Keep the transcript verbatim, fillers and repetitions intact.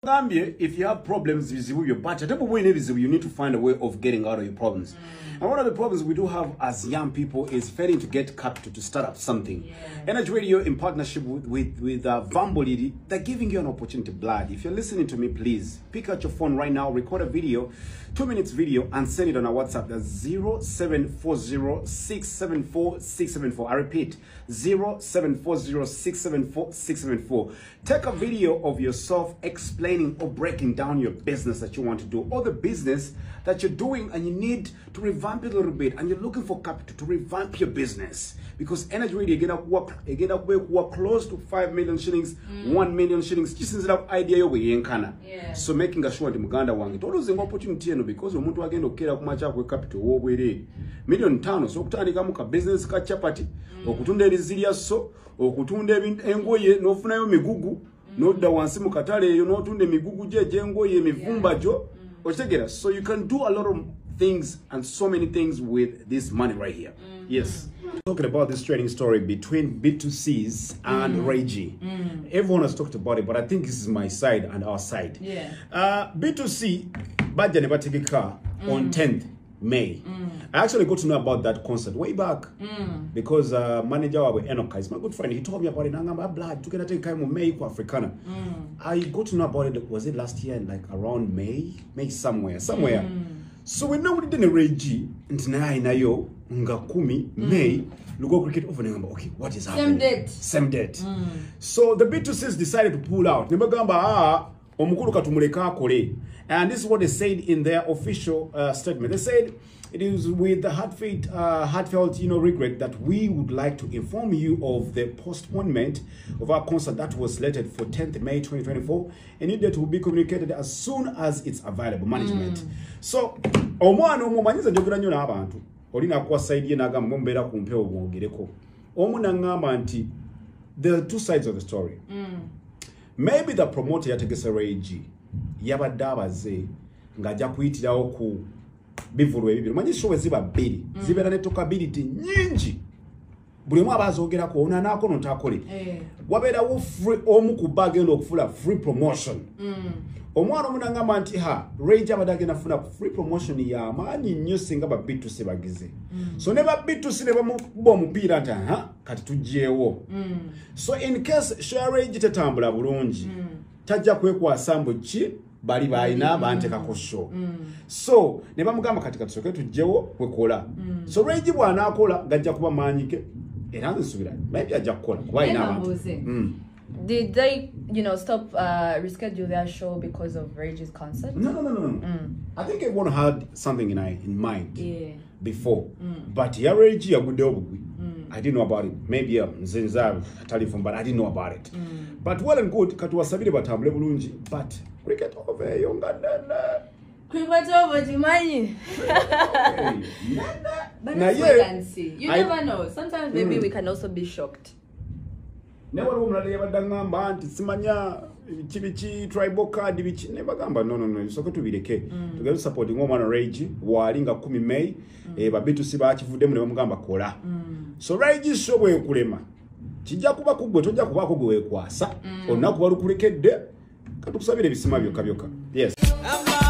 Gambia, if you have problems with your budget, you need to find a way of getting out of your problems. Mm. And one of the problems we do have as young people is failing to get capital to start up something. Yeah. Energy Radio, in partnership with with, with uh, Vambolidi, they're giving you an opportunity, blood. If you're listening to me, please pick out your phone right now, record a video, two minutes video, and send it on our WhatsApp. That's zero seven four zero six seven four six seven four. I repeat, zero seven four zero six seven four six seven four. Take a video of yourself explaining or breaking down your business that you want to do, or the business that you're doing and you need to revamp it a little bit, and you're looking for capital to revamp your business. Because Energy Radio, again, work again, work close to five million shillings, mm. one million shillings. Just instead of idea you we in yeah. So making a sure the Muganda wangi. Todo zengo opportunity no because umuntu agenda okera kumacha ku capital wo bwere million tano so kutandika muka business ka chapati mm. okutunda ebizilia so okutunda engoye nofuna yo migugu mm. no da wansi mu katale yo no tunde migugu jeje engoye mivumba jo mm. otegera. So you can do a lot of things and so many things with this money right here. Mm. Yes. Talking about this trading story between B two Cs and mm. Reggie. Mm. Everyone has talked about it, but I think this is my side and our side. Yeah. Uh, B two C, Badja never take a car mm. on tenth May. Mm. I actually got to know about that concert way back mm. because uh, manager of Enoka is my good friend. He told me about it. I'm blood. Took take time of May for Africana. Mm. I got to know about it. Was it last year? Like around May, May somewhere, somewhere. Mm. So we know we didn't Reggie until now. Yo ngakumi mm. May lugo cricket over ngamba. Okay, what is happening? Same date. Same date. Mm. So the B two Cs decided to pull out. Nebagamba ah omukulu katumuleka akole. And this is what they said in their official uh, statement. They said it is with the heartfelt, uh, heartfelt, you know, regret that we would like to inform you of the postponement of our concert that was slated for tenth May twenty twenty-four. A new date will be communicated as soon as it's available. Management. Mm. So, omwana omumanyiza njogera nnyo n'abantu. Olina kwa side ye naga mbombera kumpe obwogereko. Omuna ngamba nti there are two sides of the story. Mm. Maybe the promoter yategese Reggie yabadde abaze ng'ajja kuyitirawo ku bivulu ebibiri. Manyi show ziba bbiri mm. zibeera ne talkability nyingi. Buli omu abazoogerako ono anaako ntakole. Eh. Wabeerawo free omu ku bagenda okufula free promotion. Mm. Omwana omu n'angamba nti ha Reggie abadde agenda funa free promotion y'amaanyi nnyo singa ba B two C bagize. Mm. So ne ba B two C ne bamukuba omupiira nti ha kati tuggyeewo. Mm. So in case show Reggie tetambula bulungi mm. tajja kwekwasa mbu ki bali balina bantekako show. Mm. So ne bamugamba kati katusoke tuggyewo kwekola. Mm. So Reggie bw'anaakola gajja kuba maanyike era nzisubira maybe ajja kukola kuba alina abantu. Mm. Did they, you know, stop uh, reschedule their show because of Reggie's concert? No, no, no, no. no. Mm. I think everyone had something in in mind yeah. before. Mm. But yeah, Reggie, mm. I didn't know about it. Maybe um, Zinza telephone, but I didn't know about it. Mm. But well and good, Katuwasabire batambule bulungi. But cricket over younger than cricket over the money. But that's what I can see. You I, never know. Sometimes maybe mm. we can also be shocked. Never woman yabadangamba anti simanya kibichi tribal card bichi never gamba no no no so ko tubireke mm. tugere supporting omwana Reggie walinga kumi May mm. e babitu siba kivudde mu ne bamugamba kola mm. so Reggie sobwe kulema kijja kuba kugwe tojja kuba kugwe kwasa mm. onaku balukulekedde katukusabire bisima byokka byokka yes.